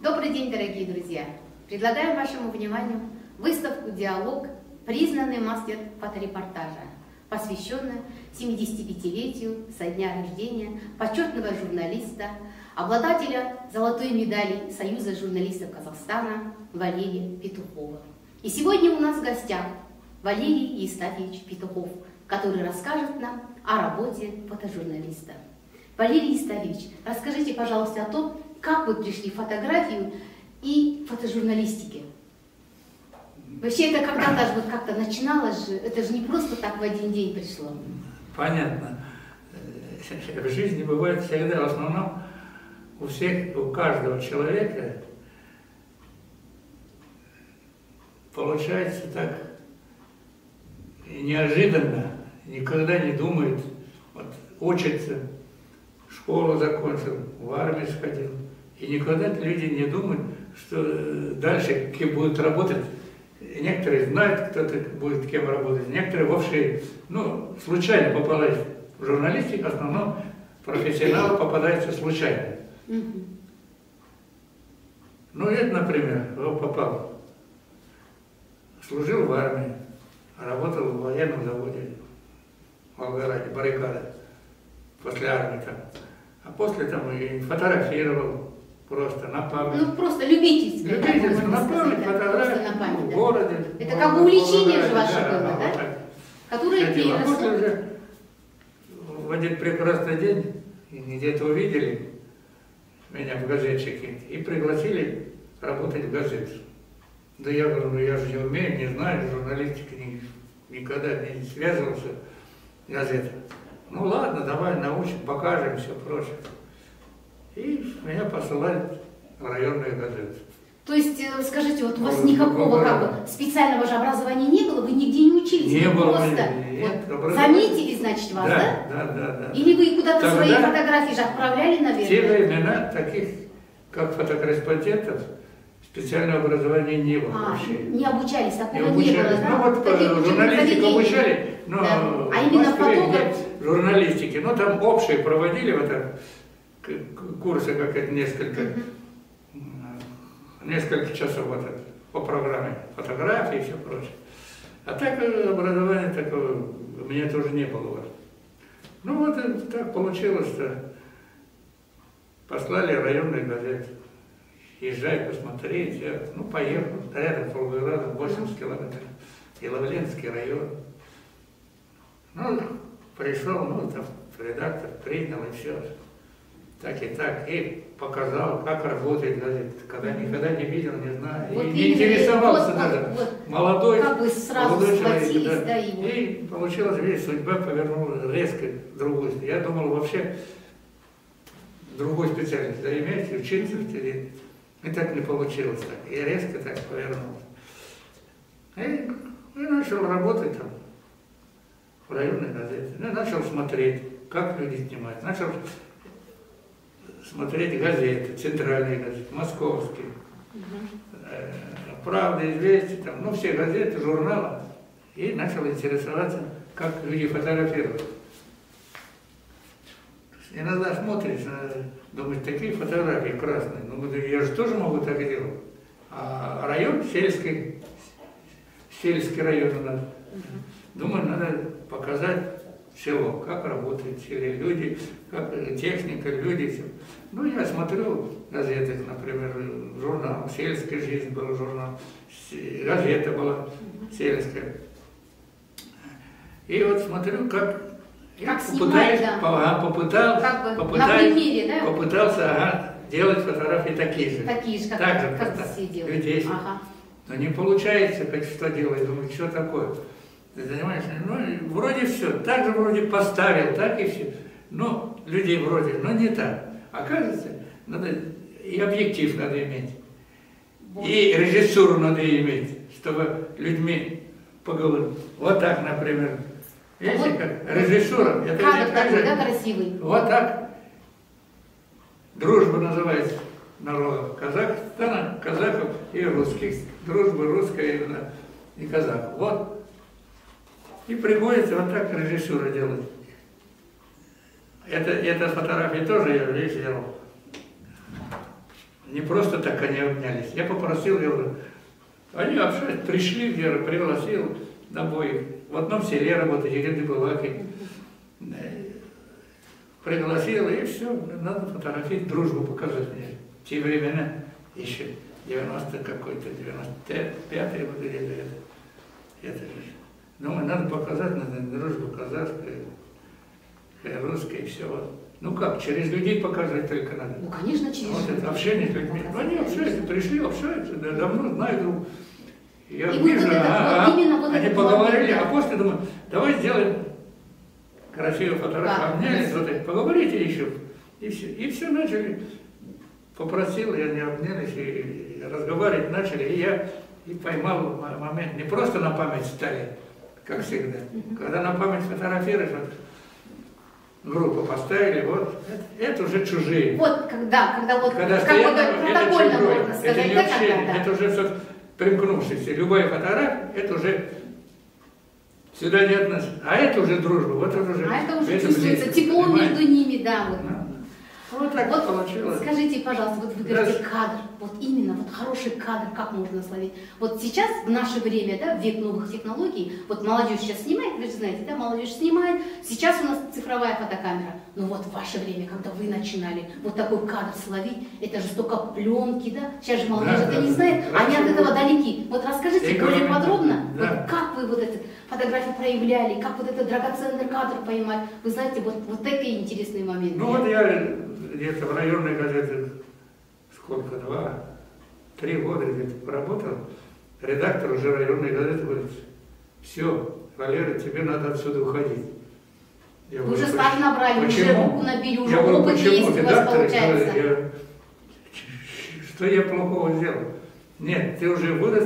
Добрый день, дорогие друзья! Предлагаем вашему вниманию выставку «Диалог. Признанный мастер фоторепортажа», посвященную 75-летию со дня рождения почетного журналиста, обладателя золотой медали Союза журналистов Казахстана Валерия Петухова. И сегодня у нас в гостях Валерий Евстафьевич Петухов, который расскажет нам о работе фотожурналиста. Валерий Евстафьевич, расскажите, пожалуйста, о том, как вы пришли в фотографию и фотожурналистике. Вообще это когда-то же вот как-то начиналось же, это же не просто так в один день пришло. Понятно. В жизни бывает всегда, в основном у каждого человека получается так неожиданно, никогда не думает, вот, учится, школу закончил, в армию сходил, и никогда люди не думают, что дальше кем будут работать. Некоторые знают, кто-то будет кем работать, некоторые вообще, случайно попадают в журналистику, в основном профессионалы попадаются случайно. Я, например, попал, служил в армии, работал в военном заводе в Волгограде, Баррикада, после армии там. А после там и фотографировал просто на память. Просто любительское. Любительское, на память, фотографии в городе. Это как бы увлечение же ваше было, да? Которое переросло. После уже в один прекрасный день где-то увидели меня в газетчике и пригласили работать в газету. Да я говорю, я же не умею, не знаю, журналистика никогда не связывался с газетой. Ладно, давай научим, покажем, все прочее. И меня посылают в районную газету. То есть, скажите, вот у вас никакого специального же образования не было, вы нигде не учились? Не было. Просто заметили, значит, вас, да? Да. Или вы куда-то свои фотографии же отправляли, наверное? В те времена таких, как фотокорреспондентов, специального образования не было вообще. Не обучались, такого не было, да? Журналистику обучали, но а именно фотограф? Журналистики, там общие проводили в этом курсы, как это несколько часов по программе фотографии и все прочее. А так образования такого у меня тоже не было. Так получилось, что послали районную газету. Езжай посмотреть, я, поехал, рядом с Волгоградом, 80 километров, Иловленский район. Пришел, там редактор принял и все. Так и так, и показал, как работает газета. Никогда не видел, не знаю, и не интересовался даже. Молодой человек, да. И получилось, видишь, судьба повернула резко в другую. Я думал вообще другую специальность иметь, учиться. И так не получилось. И резко так повернулось. И начал работать там в районной газете. Начал смотреть, как люди снимают. Начал смотреть газеты, центральные газеты, московские, «Правда», «Известия», все газеты, журналы. И начал интересоваться, как люди фотографируют. Иногда смотришь, думаешь, такие фотографии красные, я же тоже могу так делать. А район сельский район у нас. Думаю, надо показать село, как работает в селе люди, как техника, люди. Все. Я смотрю газеты, например, журнал, «Сельская жизнь» был журнал, газета была сельская. И смотрю, как попытался делать фотографии такие же, как все делают. Людей. Но не получается, что делать, думаю, что такое. Ты понимаешь, вроде все, так же вроде поставил, так и все. Людей вроде, но не так. Оказывается, надо и объектив надо иметь, и режиссуру надо иметь, чтобы людьми поговорить. Вот так, например. Видите, как режиссура, это такой, да, красивый. Вот так. Дружба называется народов Казахстана, казахов и русских. Дружба русская и казахов. Вот. И приходится вот так режиссура делать. Это фотографии тоже я здесь делал. Не просто так они обнялись. Я попросил, я говорю, они общались, пришли, я пригласил обоих. В одном селе работать, Ереды Булаки. Пригласил, и все, надо фотографировать, дружбу показать мне. В те времена, еще 90 какой-то, 95-й год или это же. Думаю, надо показать, надо дружбу казахскую, русскую, и все. Ну как, через людей показывать только надо. Ну, конечно, через вот это общение с людьми. Ну, они общаются, пришли, общаются, давно знаю друг. Я и вижу, вот они поговорили, а после думаю, давай сделаем красивую фотографию, обнялись, вот это, поговорите еще. И все начали. Попросил, и они обнялись, и разговаривать начали, и я поймал момент. Не просто на память стали, как всегда. Когда на память фотографируешь, вот, группу поставили, вот, это уже чужие. Вот, когда вот, когда как стоят, вот протокольно чужой, можно сказать, это не да, общение, когда? это уже все примкнувшееся. Любая фотография, это уже сюда не относится. А это уже дружба, вот это уже. А это уже чувствуется тепло между ними, да. Вот. Вот так вот получилось. Скажите, пожалуйста, вот вы говорите кадр, вот именно, вот хороший кадр, как можно словить? Вот сейчас, в наше время, да, в век новых технологий, вот молодежь сейчас снимает, вы же знаете, да, молодежь снимает, сейчас у нас цифровая фотокамера, но вот в ваше время, когда вы начинали вот такой кадр словить, это же столько пленки, да, сейчас же молодежь это не знает, они от этого далеки. Вот расскажите более подробно, вот как вы вот эту фотографию проявляли, как вот этот драгоценный кадр поймать, вы знаете, вот такие интересные моменты. Ну вот я где-то в районной газете, сколько, 2-3 года где-то поработал, редактор уже районной газеты говорит, все, Валера, тебе надо отсюда уходить. Я вы уже стаж набрали, почему? уже руку набили, уже я говорю, опыт есть у вас получается. Что я плохого сделал? Нет, ты уже вырос,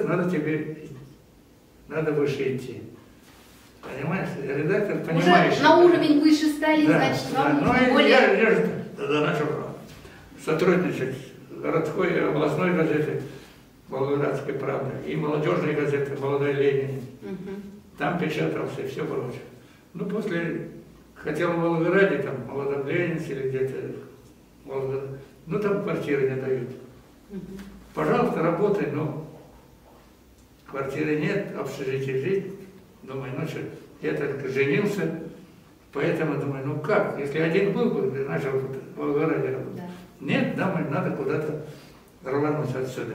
надо выше идти. Понимаешь? Редактор понимаешь. Уже на уровень выше стали, да, значит, вам да. нужно более... Я же тогда начал сотрудничать с городской областной газетой «Волгоградской правды» и молодежной газетой «Молодой Ленин». Там печатался и все прочее. Ну, после хотел в Волгограде, там, в Молодом Ленинце или где-то, ну, там квартиры не дают. Пожалуйста, работай, но квартиры нет, общежитие жить. Думаю, ну что, я только женился, поэтому думаю, ну как, если один был бы, начал в Волгограде работать. Да. Нет, думаю, надо куда-то рвануть отсюда.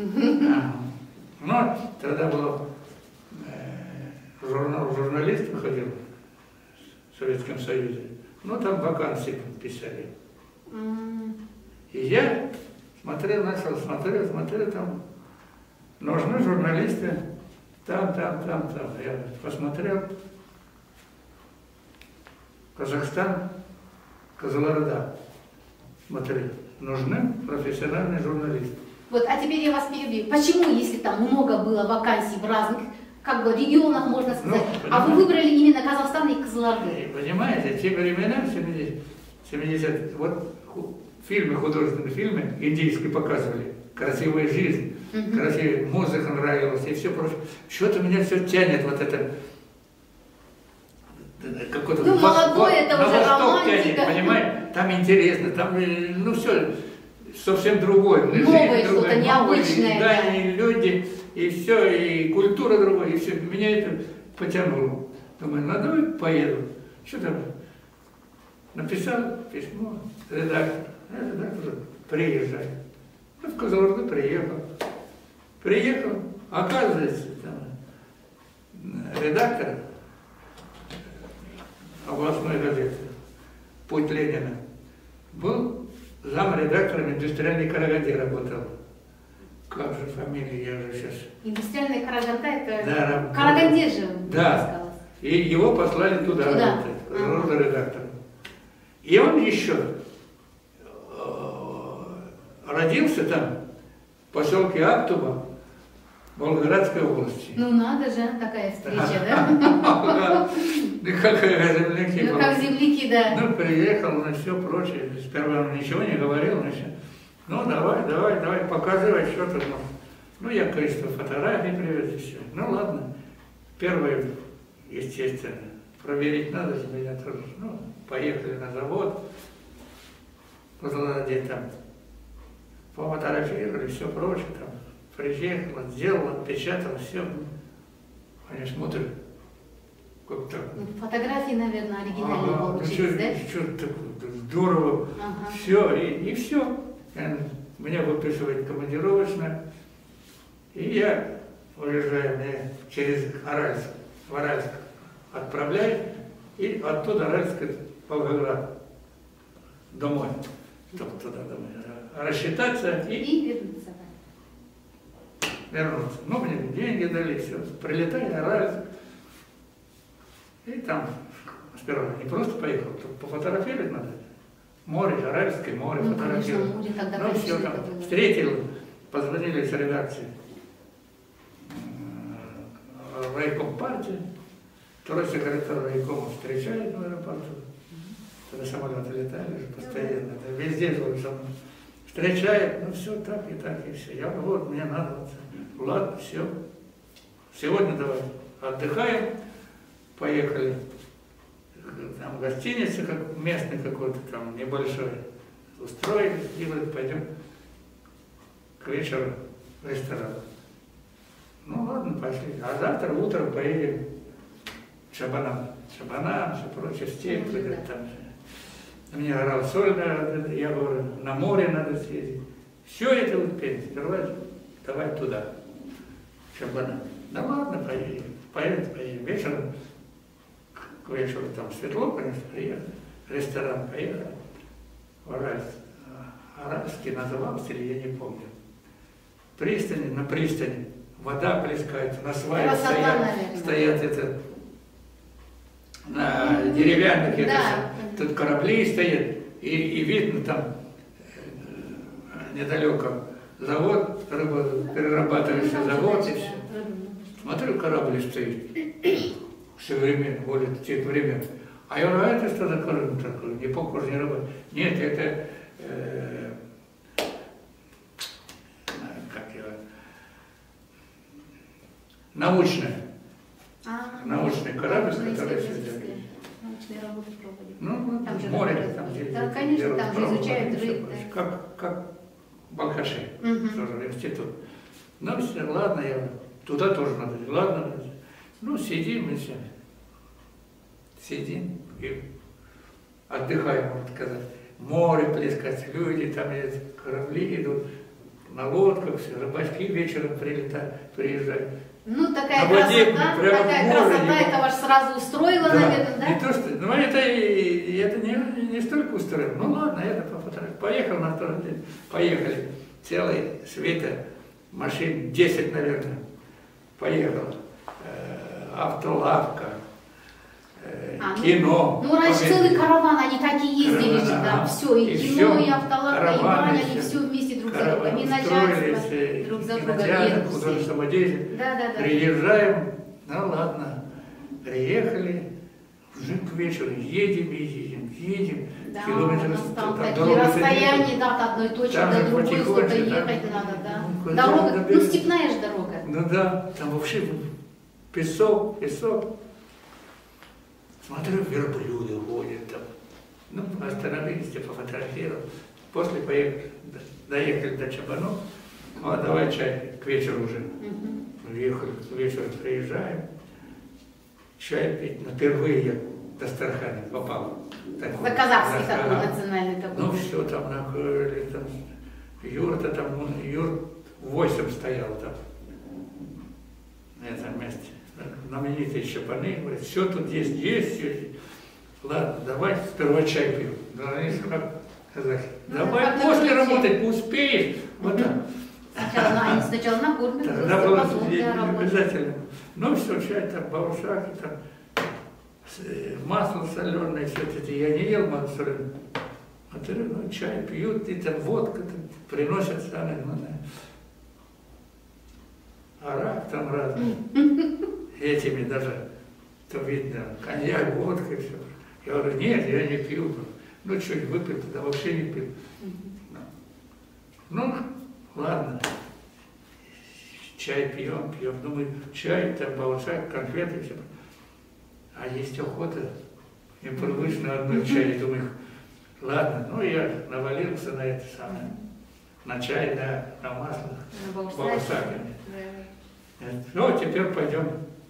Ну, тогда был журнал «Журналист» выходил в Советском Союзе. Ну, там вакансии писали. И я смотрел, смотрел, там нужны журналисты. Там. Я посмотрел. Казахстан, Кызылорда. Смотрел. Нужны профессиональные журналисты. Вот, а теперь я вас перебью. Почему, если там много было вакансий в разных, как бы, регионах, можно сказать, а вы выбрали именно Казахстан и Кызылорду? Понимаете, те времена, 70 вот фильмы, художественные фильмы индийские показывали. Красивая жизнь, красивая музыка нравилась и все прочее. Что-то меня все тянет, вот это, какой-то ну, молодой, это на уже восток романтика. тянет, понимаете? Там интересно, там, ну все, совсем другое. Новое, что-то необычное. Да, и люди, и все, и культура другая, и все. Меня это потянуло. Думаю, ну давай поеду. Что там? Написал письмо, редактор приезжай. В Кызылорду приехал, оказывается, там, редактор областной газеты «Путь Ленина» был замредактором «Индустриальной Караганды» работал. Как же фамилия, я уже сейчас... «Индустриальная Караганда» это да, Караганде же. Да, и его послали туда работать, редактором. И он еще родился там, в поселке Актуба, Волгоградской области. Ну надо же, такая встреча, да? Ну как земляки. Ну как земляки, да. Ну приехал, ну все прочее. Сперва он ничего не говорил, ну давай, показывай что-то. Ну я количество фотографий привез и все. Ну ладно. Первое, естественно, проверить надо же меня тоже. Ну, поехали на завод. Вот где там пофотографировали, все прочее, там, приехал, сделал, отпечатал, все. Они смотрят, как так. Фотографии, наверное, оригинальные получились, да? Что-то здорово, все, и все. Меня выписывают командировочно, и я уезжаю через Аральск, в Аральск отправляю, и оттуда Аральск, Волгоград, домой, туда домой, рассчитаться и вернуться. Ну, мне деньги дали, все, прилетаю, Аральск, и там сперва не просто поехал, пофотографировать надо. Море, Аральское море, фотографировал. Ну, все там, встретил, позвонили с редакции в райком партии, второй секретарь райкома встречает в аэропорту, когда самолеты летали же постоянно, везде же со мной встречает, ну все так, и все. Я говорю, вот, мне надо, вот, ладно, все, сегодня давай отдыхаем, поехали. Там в гостинице, как местный какой-то там небольшой, устроились, и говорят, пойдем к вечеру в ресторан. Ну ладно, пошли. А завтра утром поедем к Шабанам, все прочее, степь, там. Мне орал, соль надо, я говорю, на море надо съездить. Все это успеем, сперва давай туда, к Шабанам. Да ладно, поедем, вечером. К вечеру там светло, конечно, приехали, ресторан поехали, в Аральск. Аральский назывался, или я не помню. Пристани, на пристани, вода плескается, на сваях стоят это, на деревянных, тут корабли стоят, и видно там недалеко завод, перерабатывающий завод, и все. Смотрю, корабль стоит. Современный, более тех времен. А я говорю, а это что такое? Не похоже, не работает. Нет, это как его, научный корабль, который все делает. Научные работы проводят. Ну, там же море, там да, конечно, там же изучают рыб. Как Балхаши, тоже институт. Ну, все, ладно, я туда тоже надо, ладно. Ну, сидим и все. Сидим и отдыхаем, можно сказать. Море плескать, люди, там корабли идут, на лодках, все, рыбачки вечером приезжают. Ну, такая красота, это вас сразу устроила, да, наверное, да? Не то, что, ну, это не столько устроило. Ну, ладно, это пофотографировал. Поехал на второй день, поехали. Целый света машин, 10, наверное, поехало. Автолавка, кино. Ну, раньше целый караван, они так и ездили же, да, все, и кино, и автолавка, и баня, они все вместе друг за другом, и начальство друг за другом. Художественного деятеля. Да. Приезжаем, ну ладно, приехали, уже к вечеру едем. Да, километров, там такие расстояния, да, от одной точки до другой, сколько ехать надо, да. Дорога, ну, степная же дорога. Ну да, там вообще песок. Смотрю, верблюды ходят там. Ну, остановились, пофотографировал. После доехали до Чабанов. Ну, а давай чай, к вечеру уже. Уехали, к вечеру приезжаем. Чай пить. Но впервые я до Стархана попал. За казахский такой национальный такой. Ну, все там накрыли, там юрта там, юрт 8 стоял там. На этом месте. Знаменитые Чабаны, говорят, все тут есть, все. Ладно, давай сперва чай пьем. Да, они как казахи. Давай после работать, успеешь. Вот так. Они сначала накормят, тогда было обязательно. Ну все, чай там, баушаки там, масло соленое, все это. Я не ел масло соленое. Ну, чай пьют, и там водка там, приносят самое главное. Арак там разный. Этими даже, то видно, коньяк, водка и все. Я говорю, нет, я не пью. Ну, чуть выпил, тогда вообще не пил. Ну, ладно. Чай пьем. Думаю, чай, там, баушак, конфеты, все. А есть охота. Непривычно одной чай. Думаю, ладно, ну, я навалился на это самое. на чай, да, на масло, На баусаками. Ну, теперь пойдем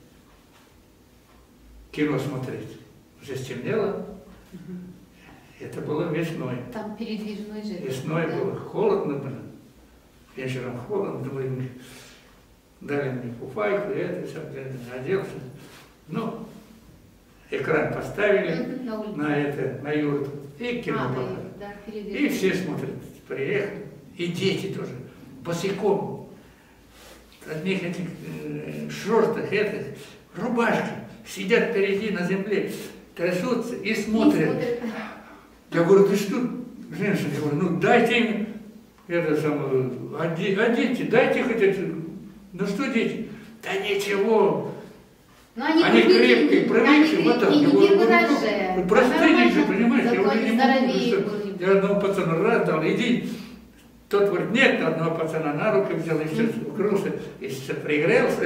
кино смотреть. Уже стемнело. Это было весной. Там передвижной же. Весной было холодно, было. Вечером холодно, думаю, дали мне фуфайку, это все, оделся. Ну, экран поставили на юрту, и кино показали. И все смотрят, приехали, и дети тоже, босиком, в одних этих шортах, рубашки, сидят впереди на земле, трясутся и смотрят. Я говорю, ты что, женщина, я говорю, ну дайте им это самое, дети, дайте хоть это, ну что дети? Да ничего. Но они крепкие, привыкшие, вот так. И Я говорю, ну, простыни же, понимаешь, я уже не могу. Что... Я одного пацана раз дал, иди. Тот говорит, нет, одного пацана на руки взял, и все укрылся, и все пригрелся,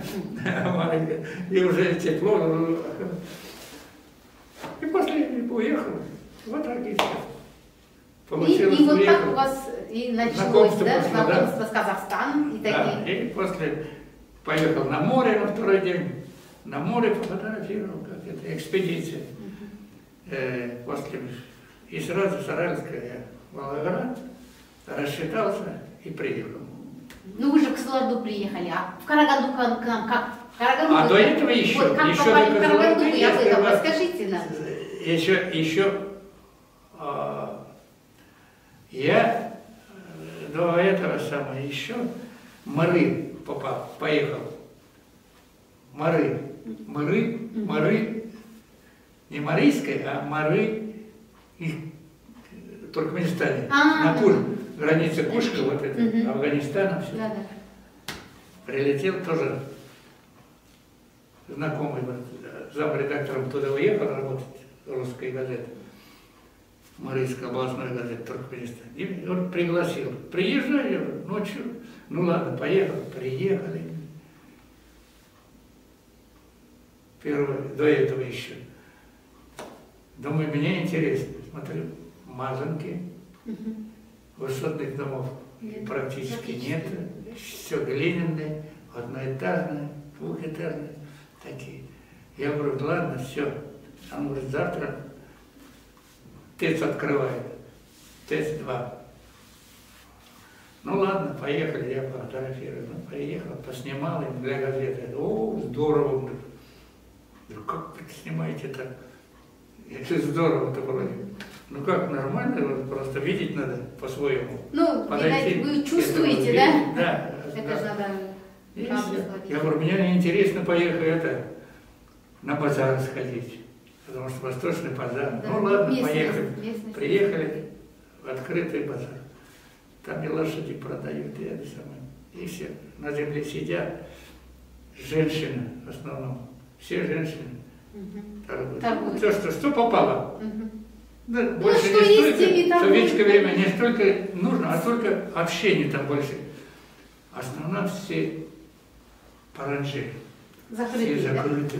и уже тепло. И после уехал. Вот так и все. И вот так у вас и началось, да, знакомство с Казахстаном. И да, и после поехал на море на второй день. На море фотографировал, как это, экспедиция. После, и сразу Саральская, Волгоград, рассчитался и приехал. Ну вы же к Саларду приехали, а в Караганду к нам как? А до этого еще. Вот как попали в Караганду, я об этом расскажите нам. Еще я до этого самого еще Мары поехал. Мары, не Марийская, а Мары в Туркменистане. На границе Кушка, вот это, Афганистана, все. Да. Прилетел тоже знакомый, замредактором туда уехал работать, русской газеты, Марийской областной газеты Туркменистана. И он пригласил. Приезжай ночью. Ну ладно, поехал, приехали. До этого еще. Думаю, мне интересно. Смотрю, мазанки, высотных домов практически нет. Все глиняное, одноэтажное, двухэтажное, такие. Я говорю, ладно, все. Он говорит, завтра ТЭЦ открывает, ТЭЦ-2. Ну ладно, поехали, я фотографирую. Ну, приехал, поснимал им для газеты. О, здорово. Как вы снимаете так? Это здорово-то вроде. Ну как, нормально, вот просто видеть надо по-своему. Ну, видать, вы чувствуете, да? Да. Это же надо... Я говорю, мне интересно поехать на базар сходить, потому что Восточный базар. Да, ну ладно, поехали. Приехали в открытый базар. Там и лошади продают, и это самое. И все на земле сидят. Женщины в основном. Все женщины торгуют. Что попало. Да, больше ну, не столько, в советское время не столько нужно, а только общение там больше. Основном все паранджи. Все закрыты.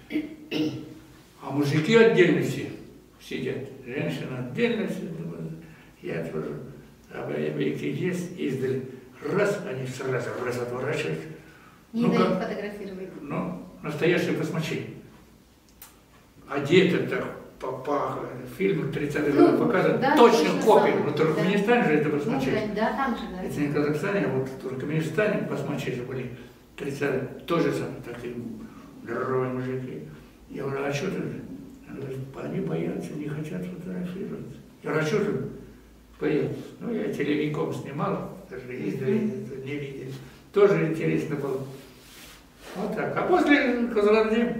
А мужики отдельно все сидят. Женщины отдельно сидят. Я тоже объекты есть, издали. Раз, они сразу отворачиваются. Не дают фотографировать. Ну, настоящие басмачи. Одеты так, в фильмах 30-х годов показывают, да, точно копию. В Туркменистане же это басмачи. Да, там же, да. Это не в Казахстане, а вот в Туркменистане басмачи же были 30-е. Тоже самое, такие здоровые мужики. Я говорю, а что ты? Она говорит, они боятся, не хотят фотографироваться. Я говорю, а что ты боятся? Ну, я телевиком снимал, даже издали, не видели. Тоже интересно было. Вот так. А после Казахстана,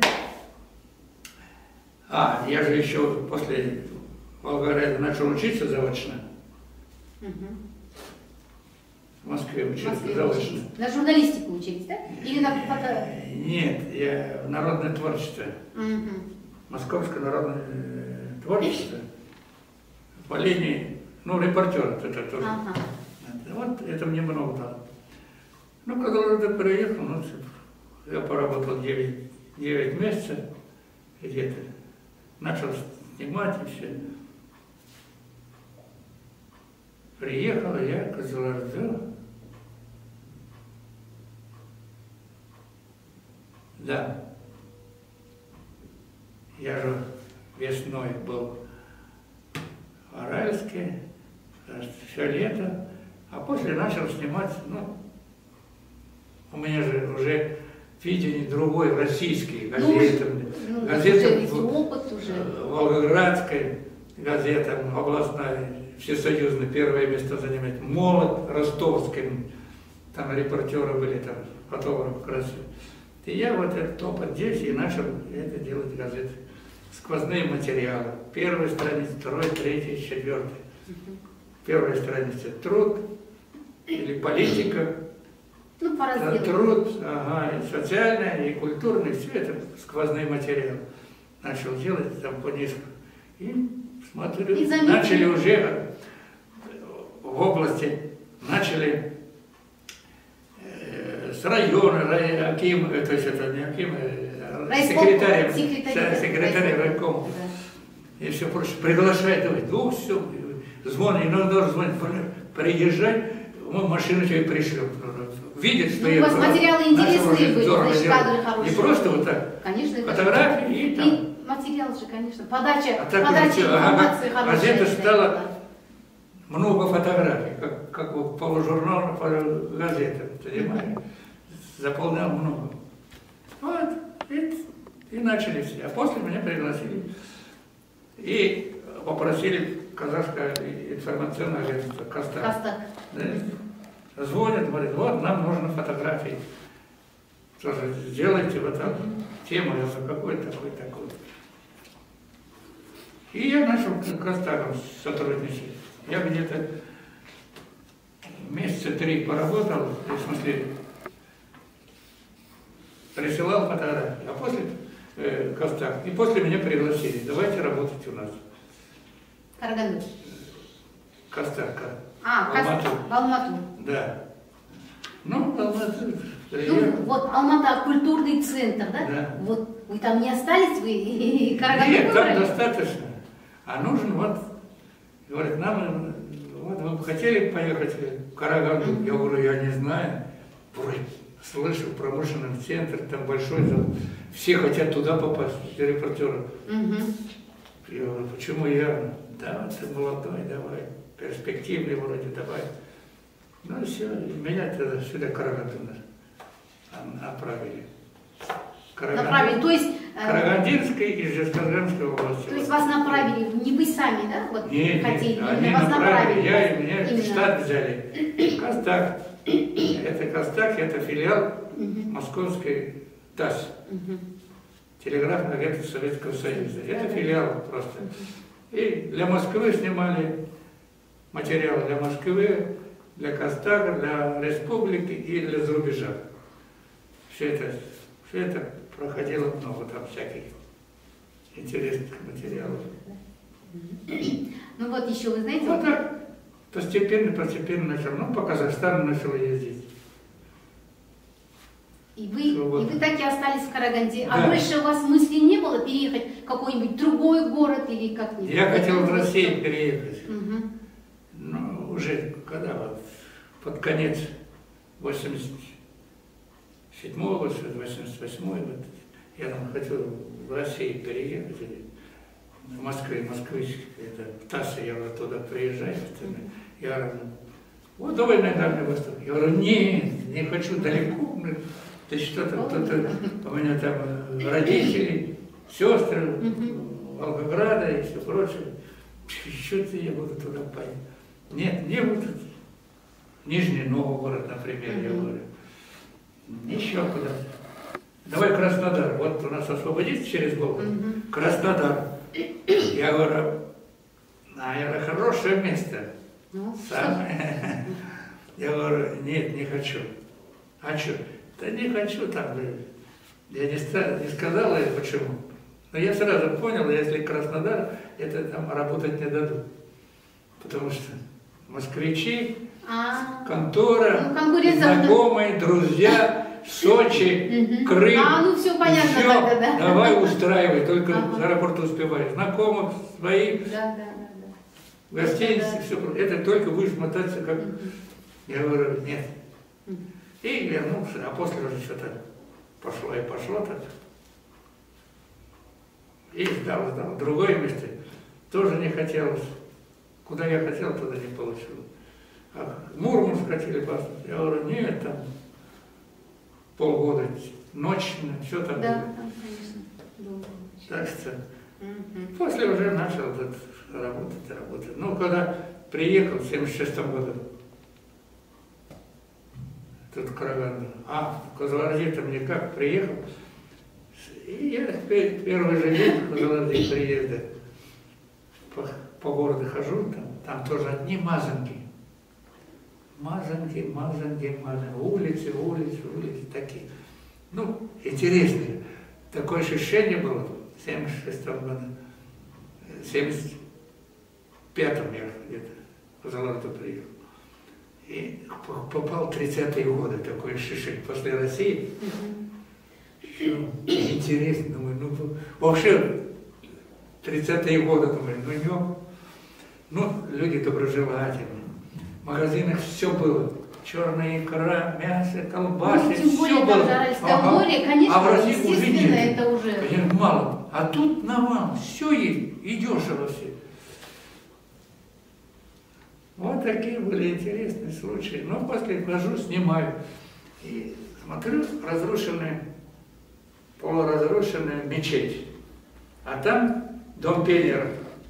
я же еще после Волгограда начал учиться заочно. В Москве учился заочно. На журналистику учились, да? Или на фото... Нет, я в народное творчество. Московское народное творчество. По линии, репортер это тоже. Вот это мне много дало. Ну, когда я приехал, я поработал 9 месяцев где-то. Начал снимать и все. приехал я к Золотому. Да. Я же весной был в Аральске, все лето, а после начал снимать, ну, у меня же уже видение другой, российский, газеты, газеты Волгоградской, газета областная, всесоюзная, первое место занимает, «Молот» ростовский, там репортеры были, там фотографы красивые. И я вот этот опыт здесь и начал это делать газеты. Сквозные материалы. Первая страница, вторая, третья, четвертая. Первая страница труд или политика. Ну, по разделу. Труд, ага, и социальное, и культурное, все это сквозные материалы. Начал делать там по несколько. И смотрю, и начали уже в области, начали с района, Аким, то есть это не Аким, секретарь райкома. И все прочее. Приглашает, говорит, ну все, звонит, иногда звонит, приезжай, мы машину тебе пришлем. Видит, что я... У вас материалы интересные были, значит, кадры хорошие. Не просто вот так, конечно, фотографии и там... И материал же, конечно, подача информации хорошая. Газета стала много фотографий, как вот полужурнал, газета, понимаете? Заполнял много. Вот, и начали все. А после меня пригласили и попросили казахское информационное агентство «Кастак». Да, звонят, говорят, вот нам нужны фотографии. Тоже сделайте вот так тему, какой такой. И я начал с Кастаком сотрудничать. Я где-то месяца 3 поработал, в смысле, присылал фотографии, а после Кастак, и после меня пригласили, давайте работать у нас. Караганду. Кастак. Алмату. Да. Ну, Алмату. Ну, вот Алмата культурный центр, да? Да. Вот вы там не остались, вы Караганду? Нет, там достаточно. А нужен вот, говорит, нам, вот вы бы хотели поехать в Караганду? Я говорю, я не знаю. Слышал, промышленный центр, там большой зал. Все хотят туда попасть, все репортеры. Я говорю, почему я? Да, ты молодой, давай, перспективный вроде, давай. Ну и все, меня тогда сюда Караганду направили. Направили, то есть... Карагандинской и Жезказганской области. То есть вас направили, не вы сами, да? Вот, нет, хотели, они вас направили. Меня в штат взяли. Кастак. Это Кастак, это филиал московской ТАСС. Телеграфное агентство Советского Союза. Это филиал просто. И для Москвы снимали материалы, для Москвы, для Кастака, для республики и для зарубежа. Все это проходило много там всяких интересных материалов. Ну вот еще, вы знаете... Вот так постепенно начал, ну по Казахстану начал ездить. И вы так и остались в Караганде. Да. А больше у вас мысли не было переехать в какой-нибудь другой город или как-нибудь? Я хотел в Россию переехать. Но уже когда вот под конец 87-го, 88-го, вот, я там хотел в Россию переехать, в Москве, москвич, это в ТАСС, я вот туда приезжаю, я говорю, вот давай на Дальний Восток. Я говорю, нет, не хочу далеко, ты что-то, у меня там родители, сестры, Волгограда и все прочее, что-то я буду туда поехать. Нет, не буду. Нижний Новгород, например, я говорю. Еще куда. Давай Краснодар. Вот у нас освободится через год. Краснодар. Я говорю, наверное, хорошее место. Самое. Я говорю, нет, не хочу. А что? Да не хочу там. Я не сказала ей почему. Но я сразу понял, если Краснодар, это там работать не дадут. Потому что москвичи, контора, знакомые, друзья, Сочи, Крым. Ну все понятно. Все, тогда, да. Давай устраивай, только с аэропорта успевай. Знакомых своих. Да. В гостинице все, это только будешь мотаться как... Я говорю, нет. И вернулся, а после уже что-то пошло и пошло так. И сдал. Другое место тоже не хотелось. Куда я хотел, туда не получил. А Мурманск хотели послать. Я говорю, нет, там полгода, ночь, все там. Да, там, конечно, долго. Так что после уже начал работать. Ну, когда приехал в 76-м году, тут в Караганду, в Козлорде-то мне как приехал, и я первый же день в Козлорде приезда по городу хожу, там тоже одни мазанки. Мазанки, улицы такие. Ну, интересные. Такое ощущение было в 76-м году, в 75-м я где-то в Козлорду приехал. И попал в 30-е годы, такое ощущение, после России. Интересно, думаю, вообще 30-е годы, думаю, люди доброжелательные. В магазинах все было. Черная икра, мясо, колбасы, тем более, все было. Аральское море, конечно, а в России уже нет. Это уже... Мало. А тут навал, все есть, и дешево все. Вот такие были интересные случаи. Но после хожу, снимаю. И смотрю, полуразрушенная мечеть. А там дом пионеров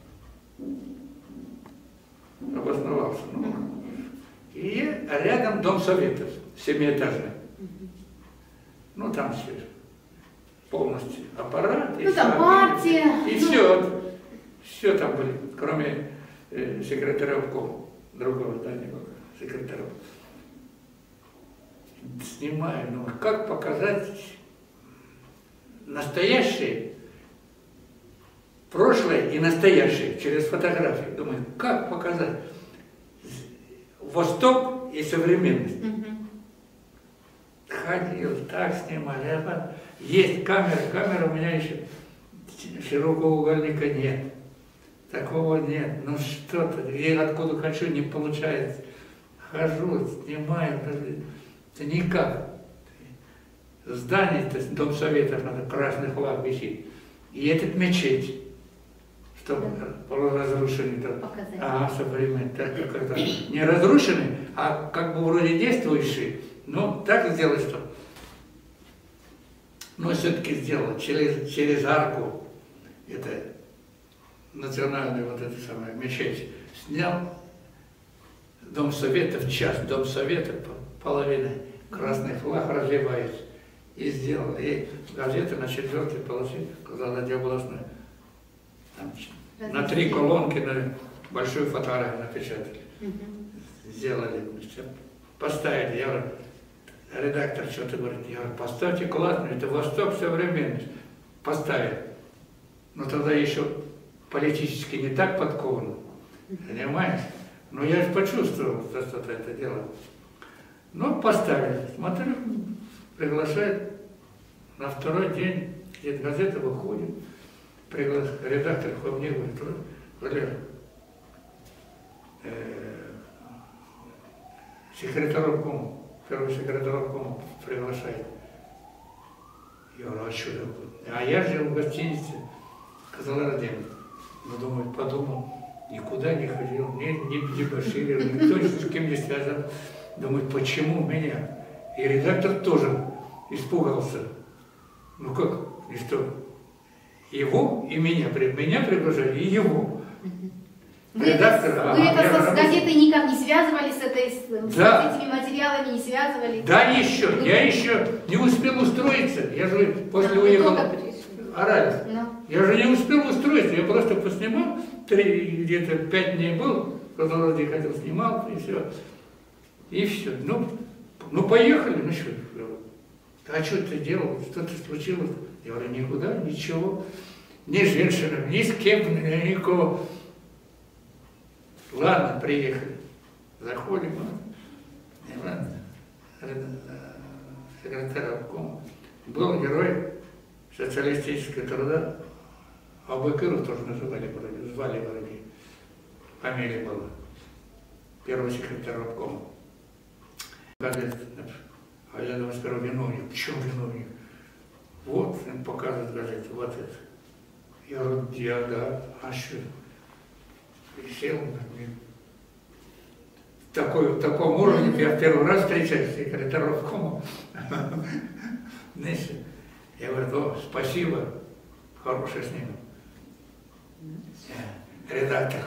обосновался. И рядом дом советов, 7-этажный. Ну, там все полностью аппарат. Ну, там партия. И все там были, кроме секретаря обкома. Другого здания было, секретаря. Снимаю, как показать настоящее, прошлое и настоящее через фотографии. Думаю, как показать Восток и современность. Ходил, так снимали. Есть камера у меня еще широкого угольника нет. Такого нет. Ну что-то, я откуда хочу, не получается. Хожу, снимаю, это никак. Здание, дом совета, надо, красный флаг висит. И этот мечеть, чтобы полуразрушенный, современный, так как-то не разрушенный, а как бы вроде действующий. Ну, так сделать, что. Но все-таки сделал через арку. Это национальная вот эта самая мечеть. Снял Дом Советов, Дом Совета, половина, красный флаг развивается. И сделал. И газеты на 4-й полосе, Козлорде областной, там, на 3 колонки, на большую фотографию напечатали. Сделали. Поставили. Я говорю, редактор что-то говорит, я говорю, поставьте классную, это Восток, современность. Поставили. Но тогда еще политически не так подковано, понимаешь? Но я же почувствовал, что-то это дело. Ну, поставили. Смотрю, приглашает на 2-й день, где-то газета выходит, редактор ко мне говорит, Валера, секретарь обкома, первый секретарь обкома приглашает. Я говорю, а что такое? А я жил в гостинице Козлорде. Ну, думаю, подумал, никуда не ходил, не дебоширил, никто ни с кем не связан. Думаю, почему меня? И редактор тоже испугался. Ну как, и что? Его и меня приглашали, и его. Вы это с газетой никак не связывали, с этими материалами не связывали? Да, я еще не успел устроиться. Я же после уехал в Аральск. Я же не успел устроиться, я просто поснимал, где-то 5 дней был, в Козлорде ходил, снимал, и все. И все. Ну поехали, ну что? А что ты делал? Что-то случилось? Я говорю, никуда, ничего. Ни с женщинами, ни с кем, никого. Ладно, приехали. Заходим, секретарь обкома. Был герой социалистического труда, а Бакыров тоже называли вроде, звали вроде. фамилия была, первый секретарь обкома. Говорит, а я думаю, сперва виновник. Почему виновник? Вот, он показывает газету, вот это. Я говорю, да, а что? И сел, в таком уровне я в первый раз встречаюсь с секретарем обкома. Знаете, я говорю, спасибо, хорошее с ним. Редактор,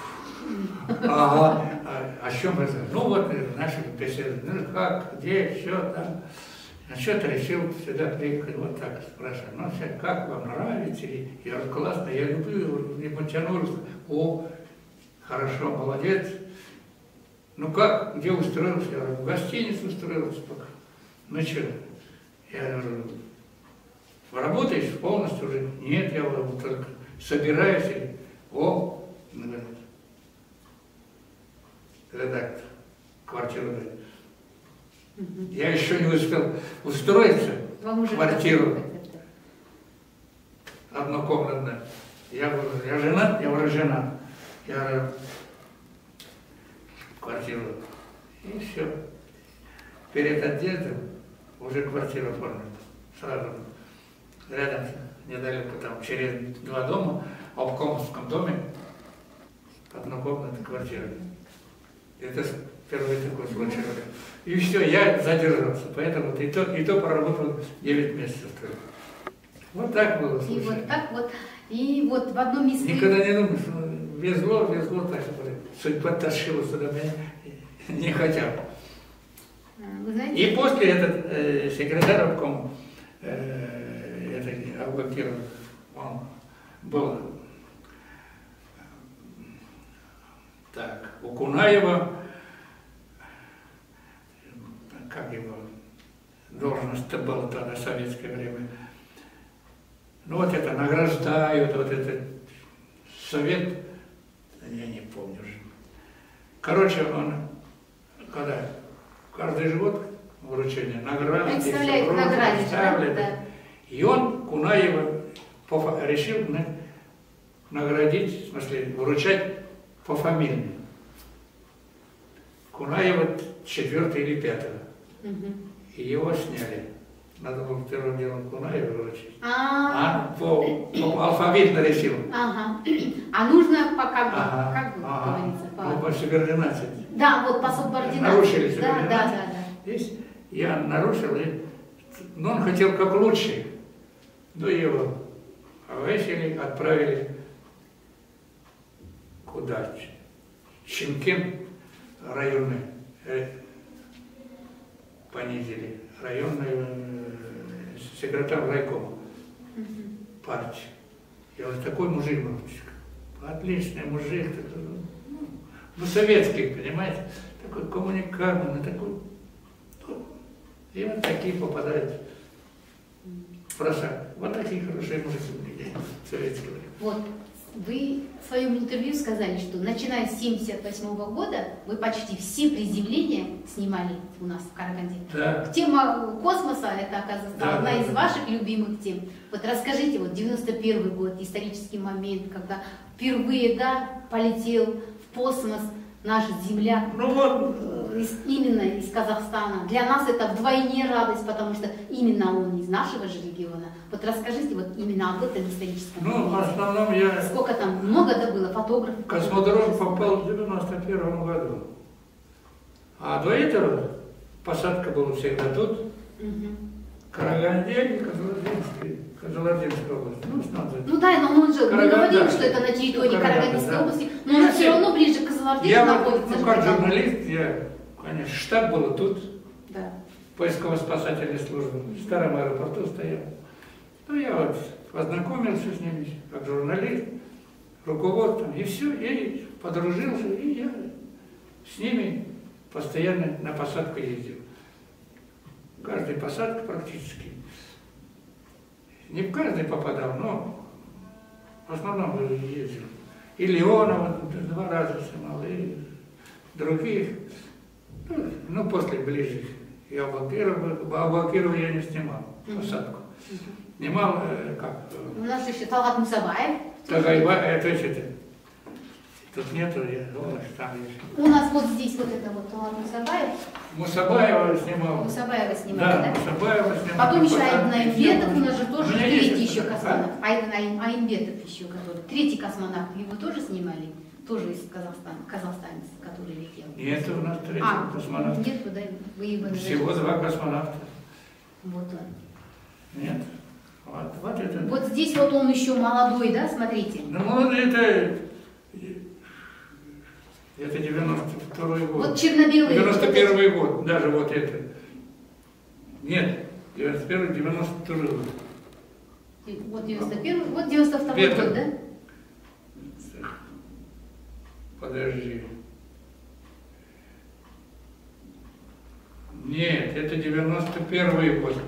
ага, о чем это? Ну вот, начали беседовать, ну как, где, что там. Что-то решил сюда приехать, вот так спрашиваю, ну как вам нравится? Я говорю, классно, я люблю, не потянулся. О, хорошо, молодец. Ну как, где устроился? Я говорю, в гостиницу устроился пока. Ну что? Я говорю, работаешь полностью уже? Нет, я говорю, только собираюсь. О, редактор, квартиру дает. Я еще не успел устроиться в квартиру однокомнатную. Я говорю, я женат? Я говорю, женат. Я говорю, квартиру. И все. Перед отъездом уже квартира оформлена. Сразу. Рядом, недалеко, там, через 2 дома, в обкомовском доме, однокомнатная квартира. Это впервые такой случай. И все, я задержался. Поэтому и то проработал 9 месяцев. Вот так было случай. И вот так вот. И вот в одном месте... Никогда не думал, что везло, так. Судьба тащила сюда меня, не хотел. Вы знаете, и после этот секретарь обкома, Абакиров, он был так, у Кунаева, как его должность была тогда в советское время. Ну вот это награждают, вот этот совет, я не помню уже. Короче, он, когда каждый год вручение награды, представляете, наградишь, да? И он Кунаева решил наградить, в смысле, вручать по фамилии. Кунаева 4 или 5. И его сняли. Надо было первым делом Кунаева вручить. По алфавитно решил. Ага. А нужно как говорится? По субординации. Да, вот по субординации. Нарушили субординацию. Да. Здесь я нарушил, но он хотел как лучше. Ну его повесили, отправили куда? Чемкин районный понизили. Районный секретарь райкома партии. Я вот такой мужик был. Отличный мужик. Ну, советский, понимаете? Такой коммуникабельный, такой. И вот такие попадают в просак. Вот такие хорошие мужики в советское время. Вот. Вы в своем интервью сказали, что начиная с 1978 года вы почти все приземления снимали у нас в Караганде. Да. Тема космоса, это, оказывается, одна из ваших любимых тем. Вот расскажите, вот 91 год, исторический момент, когда впервые, полетел в космос наш земляк, именно из Казахстана. Для нас это вдвойне радость, потому что именно он из нашего же региона. Вот расскажите вот именно об этом историческом моменте. В основном я... Сколько там, много было фотографов? Космодром попал в 91 году. А до этого посадка была всегда тут. Караганде, Козлодинская область. Ну да, но он же, мы говорим, что это на территории Карагандинской области, но он все равно ближе к Козлодину находится. Как журналист, я, конечно, штаб был тут, да. Поисково-спасательной службы, в старом аэропорту стоял. Ну я вот познакомился с ними, как журналист, руководством, и все, и подружился, и я с ними постоянно на посадку ездил. Каждая посадка практически. Не в каждый попадал, но в основном ездил. И Леонова 2 раза снимал, и других. Ну, после ближе. И Абакирова я не снимал посадку. Снимал, как? У нас еще Талгат Мусабаев. Это Тут нету, вот, там есть. У нас вот здесь вот это вот Талат Мусабаев. Мусабаева снимал. Мусабаева снимали, Да, да? Мусабаева снимал. Потом еще Айден Аймбетов, у нас же тоже третий еще есть, космонавт. Айден Аймбетов еще, который третий космонавт, его тоже снимали? Тоже из Казахстана, казахстанец, который летел. Нет, у нас третий космонавт. Нет, да, вы его Всего 2 космонавта. Вот он. Нет. Вот это. Вот здесь вот он еще молодой, да, смотрите? Ну, молодой, это 92-й год. Вот черно-белый. 91-й год, даже вот это. Нет, 91-й, 92-й год. Вот 91-й, вот 92-й год, да? Подожди. Нет, это 91-й год.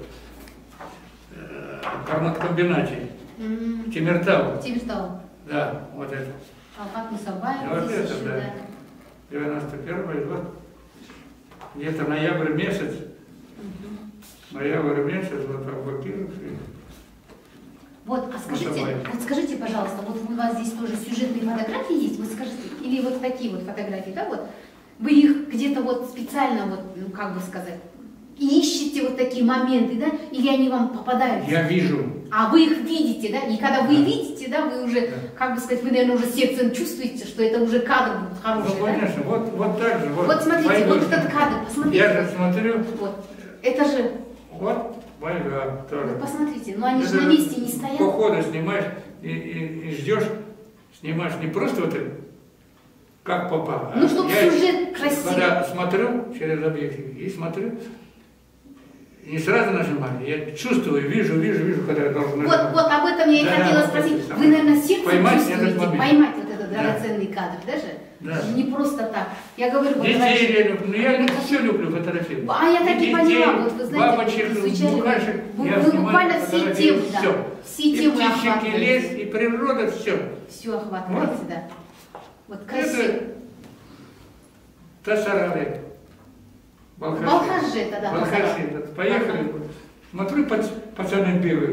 В Кармат-комбинате. Тимиртау. Тимиртау. Да, вот это. Талат Мусабаев. Вот это, да. 91-й год. Где-то ноябрь месяц. Ноябрь месяц, вот Абакиров. Вот, скажите, пожалуйста, вот у вас здесь тоже сюжетные фотографии есть, вот скажите, или вот такие вот фотографии, да, вот, вы их где-то вот специально, вот, ну, как бы сказать, ищете вот такие моменты, да, или они вам попадаются? Я вижу. А вы их видите, да, и когда вы видите, да, вы уже, как бы сказать, вы, наверное, уже сердцем чувствуете, что это уже кадр будет хороший, ну, конечно, да? вот так же. Вот смотрите, вот этот кадр, посмотрите. Я же смотрю. Вот, это же... Вот. Вольга тоже. Ну, посмотрите, но они же на месте не стоят. По ходу снимаешь и ждешь, снимаешь не просто вот это, как попало. Ну, чтобы сюжет красивый. Когда смотрю через объектив и смотрю, не сразу нажимаю, я чувствую, вижу, когда я должен нажимать. Вот об этом я и хотела спросить. Вы, наверное, сердцем чувствуете, поймать вот этот драгоценный кадр, даже? Да. Не просто так. Я говорю, вот детей я люблю, я все люблю фотографировать. А я так и поняла, вот вы знаете, бабочек, изучали, букашек, вы буквально все темы, да, все темы охватываете. И лес, и природа, все. Все охватываете, вот. Да. Вот красиво. Это Тасарали. Балхаши тогда. Балхаши. Поехали, смотрю, пацаны бегают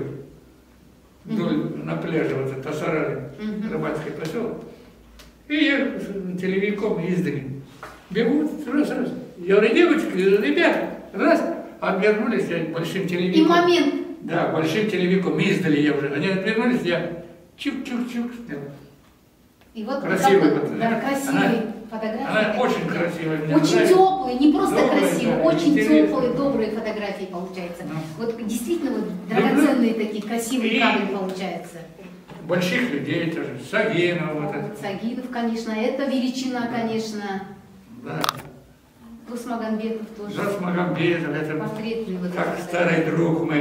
на пляже, вот это Тасарали, рыбацкий поселок. И я телевиком издали. Бегут, раз. Я говорю, девочки, ребята, раз, отвернулись, я большим телевиком. И момент. Да, большим телевиком издали я уже. Они отвернулись, я чук-чук-чук снял. И вот красивый, да, красивые фотографии. Она очень красивая. Очень теплые, не просто добрые, красивые, да, очень теплые, добрые фотографии получаются. Да. Вот действительно вот драгоценные такие красивые кадры получаются. Больших людей тоже, Сагинов вот это. Сагинов, конечно, это величина, конечно. Да. Досмагомбетов тоже. Досмагомбетов, это портретный вот как старый друг мой.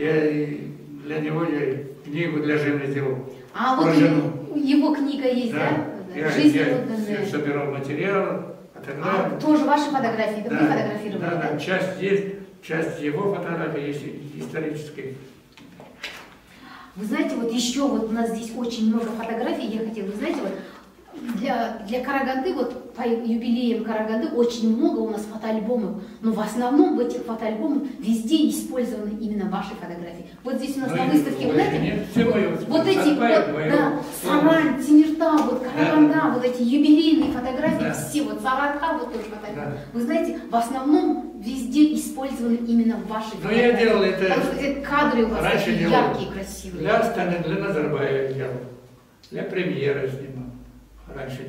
Для него я книгу для жены сделал. А вот его книга есть, да? Жизнь отданная. Я собирал материалы, фотографии. Тоже ваши фотографии, да, вы фотографировали, да? Часть есть, часть его фотографий есть исторические. Вы знаете, вот еще вот у нас здесь очень много фотографий, я хотела, вы знаете, вот для Караганды, вот по юбилеям Караганды очень много у нас фотоальбомов, но в основном в этих фотоальбомах везде использованы именно ваши фотографии. Вот здесь у нас на выставке, вы знаете, вот эти, да, Сарань, Тимиртау, вот Караганда, вот эти юбилейные фотографии, все, вот Саратха, вот тоже фотографии. Вы знаете, в основном везде использованы именно ваши фотографии. Но я делал это, кадры у вас такие яркие, красивые. Для Астаны, для Назарбаева делал, для премьеры снимал. Раньше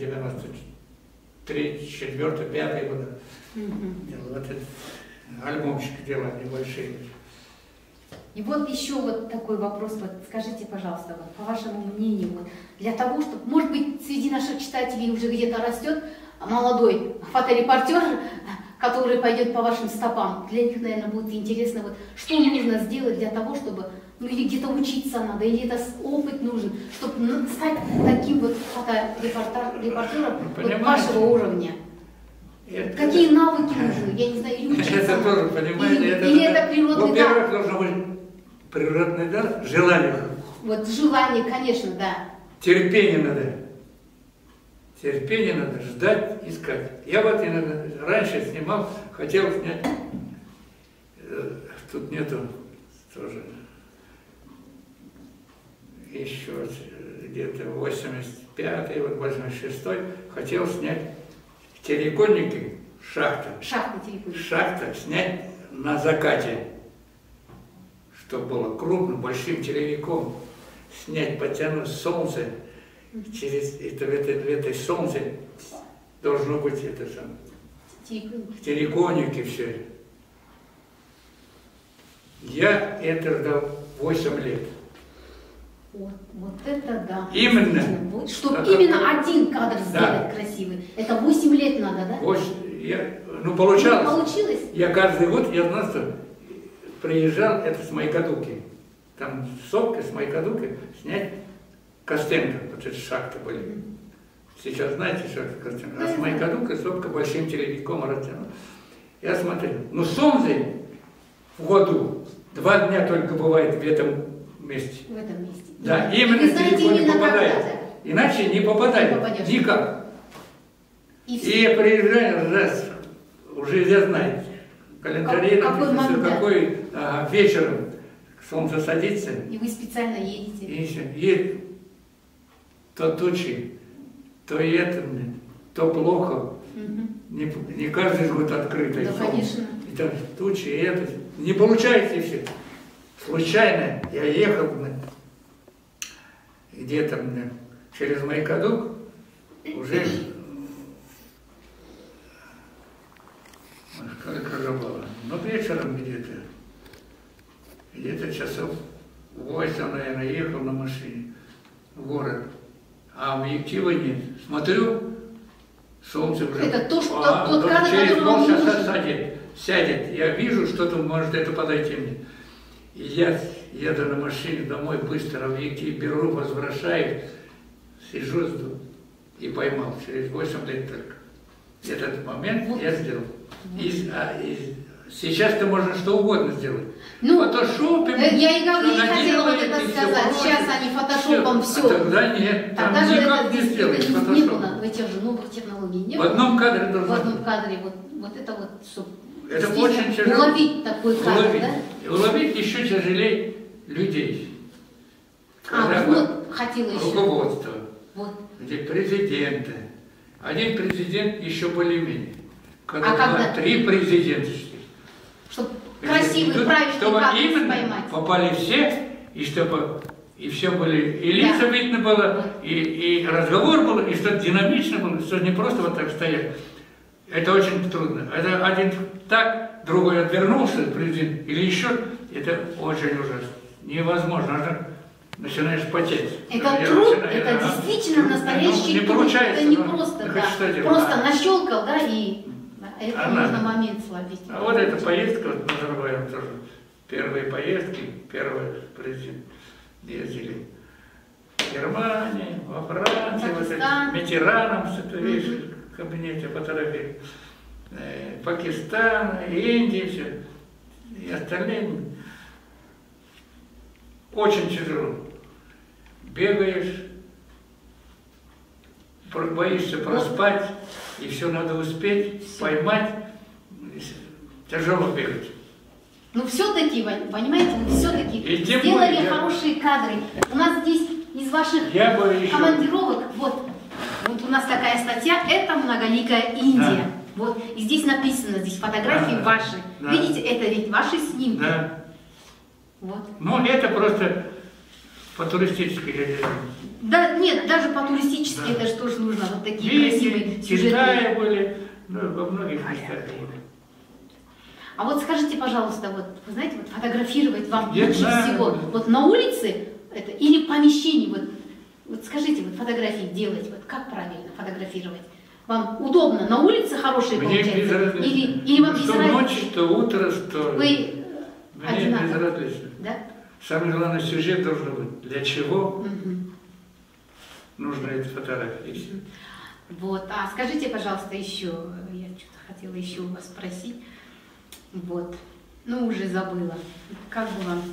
93, 4, 5 года. Вот этот альбомчик делали небольшие. И вот еще вот такой вопрос, вот скажите, пожалуйста, вот, по вашему мнению, вот, для того, чтобы, может быть, среди наших читателей уже где-то растет молодой фоторепортер, который пойдет по вашим стопам, для них, наверное, будет интересно, вот, что нужно сделать для того, чтобы, ну или где-то учиться надо, или это опыт нужен, чтобы стать таким вот фоторепортером вот вашего уровня. Какие навыки нужны? Я не знаю, или учиться. Это тоже, понимаете, или это природный дар? Во-первых, должен быть природный дар, желание. Вот желание, конечно, да. Терпение надо. Терпение надо, ждать, искать. Я вот иногда раньше снимал, хотел снять, тут нету тоже, еще где-то 85-й, вот 86-й, хотел снять терриконники, шахта. Шахта снять на закате, чтобы было крупным, большим терриком. Снять, потянуть солнце, через это, в этой солнце должно быть это самое. Терриконики все. Я это ждал 8 лет. Вот это да. Именно. Чтобы именно один кадр сделать красивый. Это 8 лет надо, да? 8, получалось. Получилось? Я каждый год, я знал, что приезжал, это с Майкадуки. Там сопка с Майкадуки снять Костенко. Вот эти шахты были. Сейчас знаете, что это Костенко. А с Майкадуки сопка большим телевиком растянула. Я смотрел. Ну, солнце в году 2 дня только бывает в этом месте. В этом месте. Да, именно телефон не попадает. Когда, да? Иначе не попадает. Никак. И я приезжаю раз, уже я знаю, календаре, какой вечером солнце садится. И вы специально едете. Едет. То тучи, то это, то плохо. Не каждый год открыто. Да, конечно. И там тучи, и это. Не получается все. Случайно я ехал где-то через Майкадук, уже сколько же было, вечером где-то часов 8, наверное, ехал на машине в город, а объектива нет. Смотрю, солнце уже... Это то, что тот кадр, через который вам полчаса сядет. Я вижу, что-то может это подойти мне. И я еду на машине домой, быстро объектив беру, возвращаюсь, сижу, жду. И поймал через 8 лет только. Этот момент я сделал. Сейчас-то можно что угодно сделать. Фотошопом. Я и хотела вот это сказать. Сейчас они фотошопом все. А тогда нет. Там тогда никак не сделать фотошопом. Не было этих же новых технологий. Не в одном кадре должно быть. В одном кадре. Вот это вот, чтобы это очень тяжело. Уловить такой кадр, да? Уловить еще тяжелее людей. Вот, хотела еще. Руководство. Вот. Где президенты. Один президент еще более-менее. Когда 3 президента. Чтобы красивый, правильный кадр поймать. Попали все, и чтобы и все были, и лица видно было, и разговор был, и что-то динамично было, что не просто вот так стоять. Это очень трудно. Это один так, другой отвернулся, президент, или еще, это очень ужасно. Невозможно. Начинаешь потеть. Это труд, это действительно настоящий труд. Это не просто, просто нащелкал, да, и это нужно момент словить. А вот эта поездка, вот Назарбаев тоже, первые поездки, первый президент ездили в Германии, во Франции, вот этим ветеранам, что-то видишь, в кабинете фотографии, Пакистан, Индия, все, и остальные. Очень тяжело. Бегаешь, боишься проспать, и все надо успеть, поймать. Тяжело бегать. Но все-таки, понимаете, вы все-таки сделали хорошие кадры. У нас здесь из ваших командировок, вот у нас такая статья, это многоликая Индия. Да. Вот, и здесь написано, здесь фотографии ваши. Да. Видите, это ведь ваши снимки. Да. Вот. Ну, это просто по туристической. Да, нет, даже по туристически это же тоже нужно, вот такие красивые сюжеты. Китае были, во многих местах. А вот скажите, пожалуйста, вот, вы знаете, вот фотографировать вам лучше всего вот на улице это, или в помещении, вот скажите, вот фотографии делать, вот как правильно фотографировать? Вам удобно на улице хорошие получаются? Или вам без разницы? Что ночь, что утро, что... Вы мне безразлично. Да? Самый главный сюжет должен быть. Для чего нужно эти фотографии? Вот. А скажите, пожалуйста, еще, я что-то хотела еще у вас спросить. Вот. Ну, уже забыла. Как бы вам...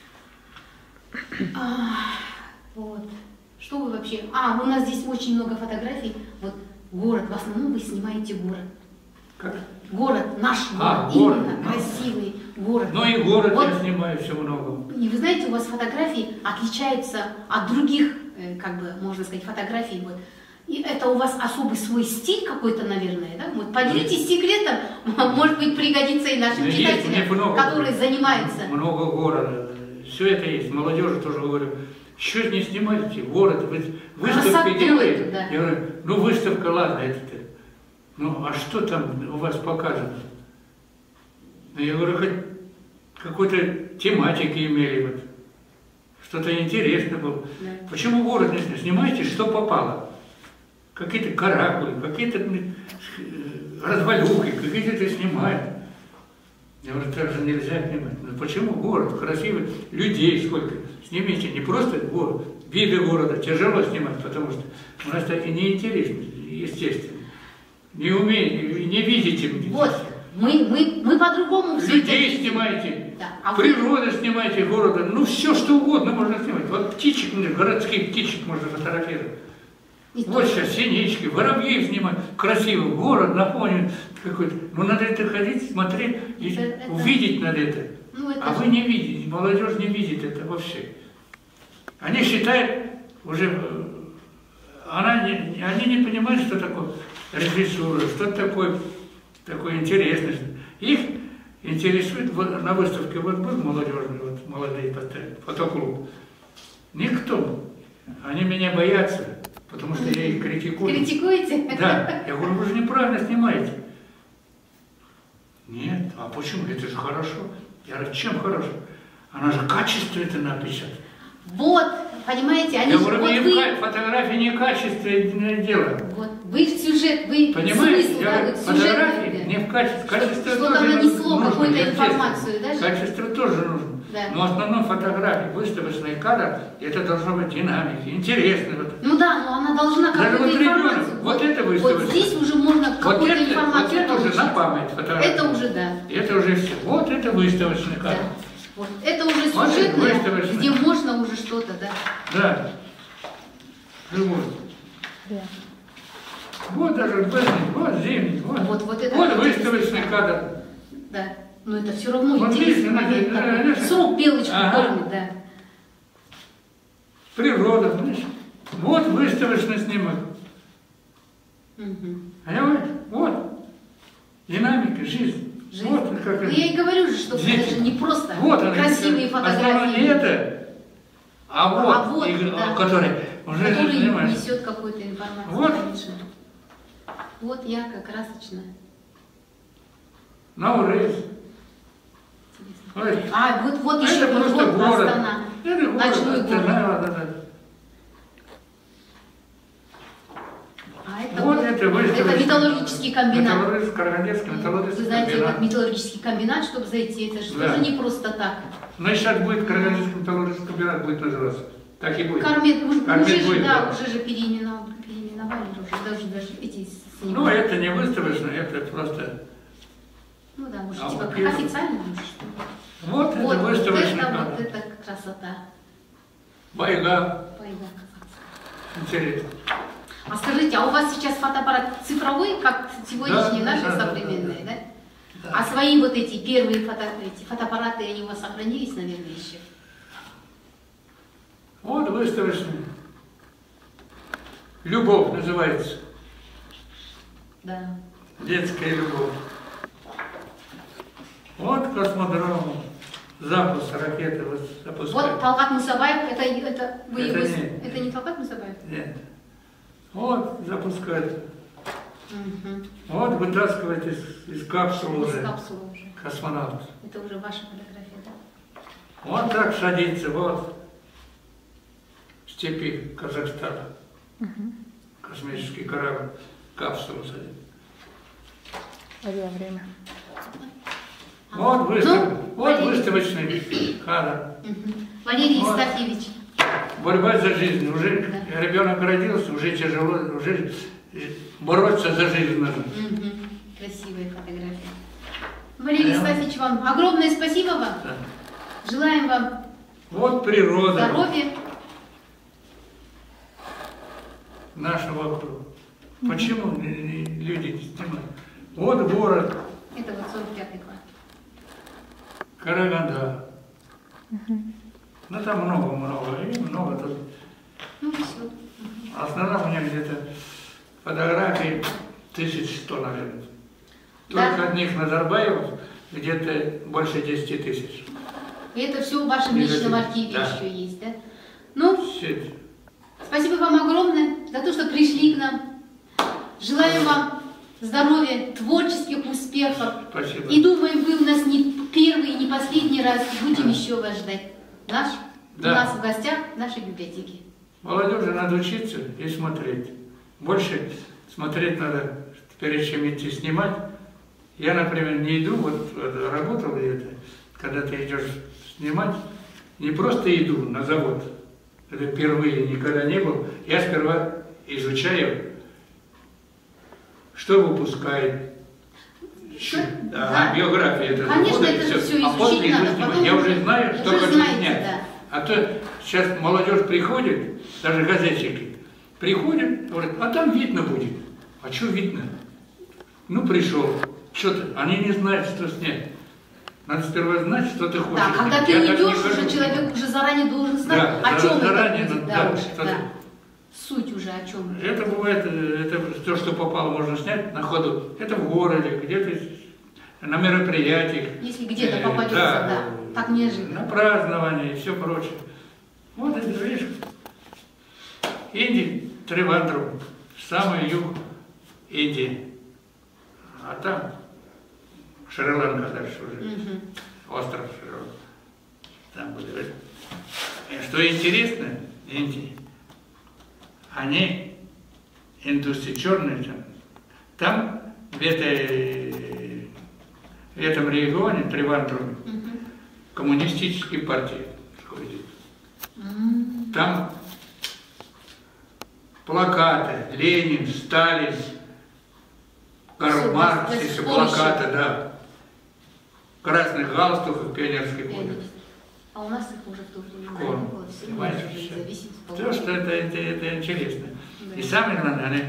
вот. Что вы вообще... у нас здесь очень много фотографий. Вот город. В основном вы снимаете город. Как? Город, наш город. Именно красивый город. Ну и город вот. Я снимаю все много. И вы знаете, у вас фотографии отличаются от других как бы, можно сказать, фотографии. Вот. И это у вас особый свой стиль какой-то, наверное, да? Вот поделитесь секретом, может быть, пригодится и нашим читателям, которые занимаются. Много города, все это есть. Молодежи тоже говорю, что не снимаете, город, выставки делаете? Да. Я говорю, ну выставка, ладно, это ты. Ну, а что там у вас показано? Я говорю, хоть какой-то тематики имели, вот. Что-то интересное было. Да. Почему город не снимаете? Снимайте, что попало. Какие-то каракули, какие-то развалюхи, какие-то снимают. Я говорю, так же нельзя снимать. Ну почему город красивый, людей сколько? Снимите не просто город, виды города тяжело снимать, потому что у нас так и неинтересно, естественно. Не умеете, не видите. Вот, мы по-другому все людей это снимаете, да. Природу снимаете города, ну все что угодно можно снимать. Вот птичек, городских птичек можно фотографировать. Вот сейчас синички, воробьи снимать, красивый город на фоне какой-то. Ну надо это ходить, смотреть, увидеть надо это. Ну, это. А вы не видите, молодежь не видит это вообще. Они считают уже, они не понимают, что такое режиссура, что такое интересное. Их интересует на выставке, вот был молодежный, вот молодые фотоклуб. Никто. Они меня боятся. Потому что я их критикую. Критикуете? Да. Я говорю, вы же неправильно снимаете. Нет. А почему? Это же хорошо. Я говорю, чем хорошо? Она же качество это напишет. Вот, понимаете, они я говорю, вот вы... фотографии не качественное дело. Вот, вы сюжет, вы понимаете? Смысл, я говорю, фотографии не в качестве. Качество что там нанесло какую-то информацию, да? Качество тоже нужно. Да. Но в основном фотографии, выставочные кадры, это должно быть динамики, интересно. Ну да, но она должна какую-то информацию. Вот это выставочная. Вот здесь уже можно какую-то информацию. Вот это уже на память фотографии. Это уже, да. Это уже все. Вот это выставочный кадр. Да. Вот. Это уже сюжетное, где можно уже что-то, да. Да. Живой. Да. Вот даже вот зимний, вот выставочный кадр. Да. Но это все равно вот интересно. Срок белочку кормит, да. Природа, знаешь. Вот выставочный снимок. Понимаешь? Вот. Динамика, жизнь. Вот как я и говорю же, что это же не просто вот красивые фотографии. Не это, вот да. который несет какую-то информацию. Вот. Конечно. Вот ярко, красочно. Наурыз. Вот еще просто город. Астана. Это ночной город. Да. Вот это металлургический комбинат. Вы знаете, этот металлургический комбинат, чтобы зайти, это же тоже не просто так. Но сейчас будет Карагандинский металлургический комбинат будет называться. Так и будет. Кармет будет, уже же переименовали, даже эти снимки. Ну, это не выставочно, это просто... Ну да, уже типа как официально уже что. Вот это выставочно. Вот это красота. Байга. Интересно. А скажите, а у вас сейчас фотоаппарат цифровой, как сегодняшние наши современные, да? Да? А свои вот эти первые фотоаппараты, они у вас сохранились, наверное, еще? Вот выставочные. Любовь называется. Да. Детская любовь. Вот космодром. Запуск ракеты запускают. Вот Талгат Мусабаев, это не Талгат Мусабаев? Нет. Вот запускают. Вот вытаскивают из капсулы уже. Космонавт. Это уже ваша фотография, да? Вот так садится, вот. В степи Казахстана. Космический корабль, капсулу садит. Время. Вот выставочный кадр. Валерий Евстафьевич. Борьба за жизнь. Уже ребенок родился, уже тяжело, уже бороться за жизнь надо. Красивая фотография. Валерий Евстафьевич, вам огромное спасибо вам. Да. Желаем вам вот природа. Здоровья. Нашего округа. Почему люди не снимают? Вот город. Это вот 45-й класс. Караганда. Ну там много тут Ну, все. Основном у меня где-то фотографий 1100, наверное. Только Да. одних Назарбаевых где-то больше 10 тысяч. И это все в вашем личном архиве Да. еще есть, да? Ну, Все. спасибо вам огромное за то, что пришли к нам. Желаю вам здоровья, творческих успехов. Спасибо. И думаю, вы у нас не первый и не последний раз. Будем еще вас ждать. У нас в гостях в нашей библиотеке. Молодежи надо учиться и смотреть. Больше смотреть надо, перед чем идти снимать. Я, например, не иду, вот работал где-то, когда ты идешь снимать, не просто иду на завод, это впервые никогда не был, я сперва изучаю, что выпускает, биография, это конечно, завода, это все. все А после изучить иду надо, снимать. потом Я уже знаю, что уже хочу знаете, снять. да. А то сейчас молодежь приходит, даже газетчики, приходят, говорят, а там видно будет. А что видно? Ну, пришел. Что-то, они не знают, что снять. Надо сперва знать, что ты хочешь. Да, когда ты идешь, уже человек уже заранее должен знать, да, о чем заранее, это будет. да, Уже, что да. Суть уже о чем. Это бывает, это то, что попало, можно снять на ходу. Это в городе, где-то на мероприятиях. Если где-то попадется, да, так неожиданно. На праздновании и все прочее. Вот это, видишь, Индия, Тривандрум, самый юг Индии. А там Шри-Ланка дальше уже, остров Шри-Ланка. Там были. Что интересно, Индии, они, индусы черные там в этом регионе, Тривандруме, коммунистические партии ходят. Там плакаты, Ленин, Сталин, Карл Маркс, еще плакаты, да. Красных галстуков, пионерский подвиг. А у нас их уже в то время не было, все Понимаешь, уже все. зависит. То, что это интересно. Да. И самое главное, они,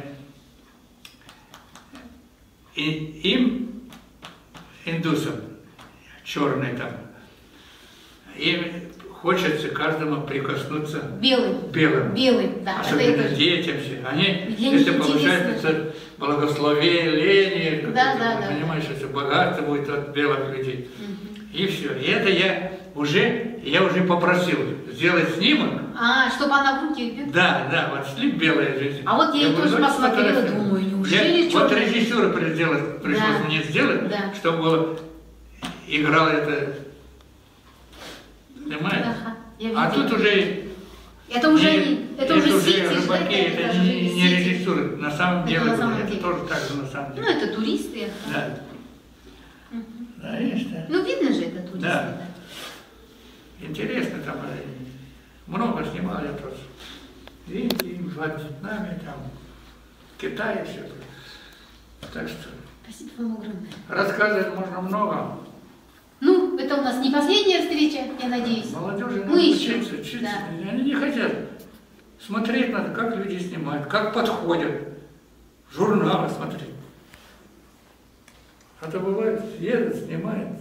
им, индусам, черные там, им хочется каждому прикоснуться белым. Белым, да. Особенно детям все. Они, для них это получается интересно. Благословение, Да. понимаешь, это богатство будет от белых людей. И все. И это я уже попросил сделать снимок. Чтобы она в руки берет? Да, вот слип белая жизнь. А вот я тоже посмотрела, думаю, неужели вот режиссера пришлось мне сделать, да. чтобы было, играл это, понимаешь? А тут уже... Это уже сети, рыбаки, это не режиссура, на самом деле, это тоже так же на самом деле. Ну, это туристы. Да. Да, есть, да. Ну, видно же, это туристы. Да. Интересно, там много снимал я тоже. В Индии, в Вьетнаме, там, в Китае все. Так что... Спасибо вам огромное. Рассказывать можно много. Ну, это у нас не последняя встреча, я надеюсь. Молодежи Мы еще. учиться. Да. Они не хотят. Смотреть надо, как люди снимают, как подходят. Журналы смотреть. А то бывает, едут, снимают.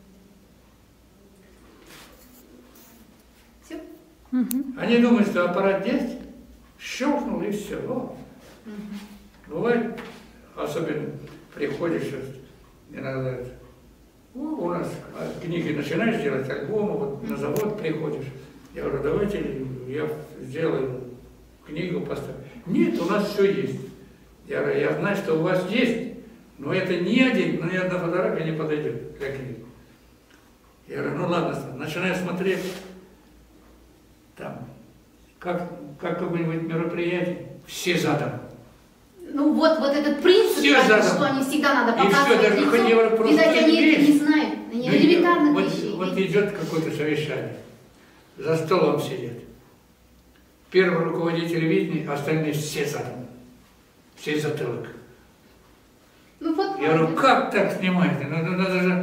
Все? Они думают, что аппарат есть, щелкнул и все. Бывает, особенно приходишь сейчас, иногда у нас книги начинаешь делать, альбомы, вот на завод приходишь. Я говорю, давайте я сделаю книгу, поставлю. Нет, у нас все есть. Я говорю, я знаю, что у вас есть, но это ни одна фотография не подойдет для книги. Я говорю, ну ладно, начинаю смотреть, там, как какое-нибудь мероприятие, все задом. Ну вот этот принцип, что они всегда надо показывать даже лицо, видать, они это не знают, они элементарных вещей. Вот идет какое-то совещание, за столом сидят. Первый руководитель видный, остальные все задом, все затылок. Ну, вот, я говорю, как так снимаете? Надо же...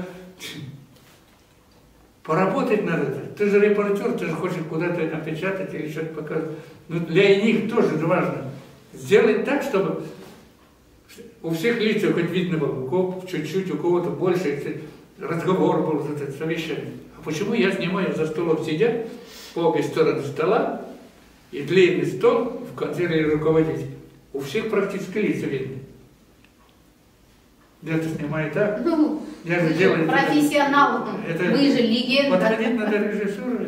Поработать надо. Ты же репортер, ты же хочешь куда-то напечатать или что-то показывать. Но для них тоже важно. Сделать так, чтобы у всех лиц хоть видно было, у кого чуть-чуть, у кого-то больше, разговор был, совещание. А почему я снимаю, за столом сидят, по обе стороны стола, И длинный стол в конце руководитель. У всех практически лица видны. Я-то снимаю так. Ну, я же делаю профессионал. Это вы же легенда. Подходить надо режиссуру.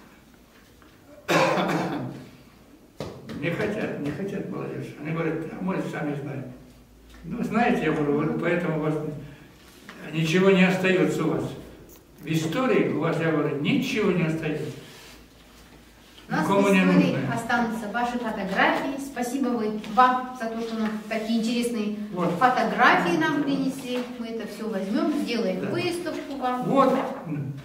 Не хотят молодежь. Они говорят, а мы сами знаем. Ну, знаете, я говорю, вот поэтому у вас ничего не остается у вас. В истории у вас, я говорю, ничего не остается. У нас в истории останутся ваши фотографии. Спасибо вам за то, что нам такие интересные фотографии нам принесли. Мы это все возьмем, сделаем выставку вам. Вот.